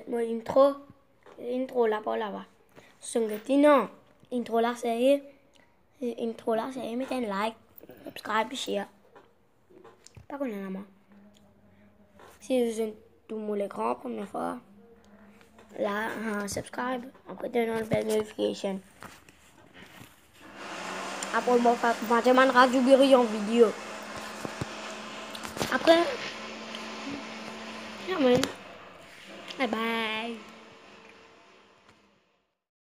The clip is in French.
intro là pas là-bas. Sunggetino, intro la serie, mettez un like, subscribe, share. Pas qu'on en a marre. Si vous êtes tout mon écran première fois, là, subscribe, après donner une belle notification. Après, on va faire un radio en vidéo. Après, bye bye.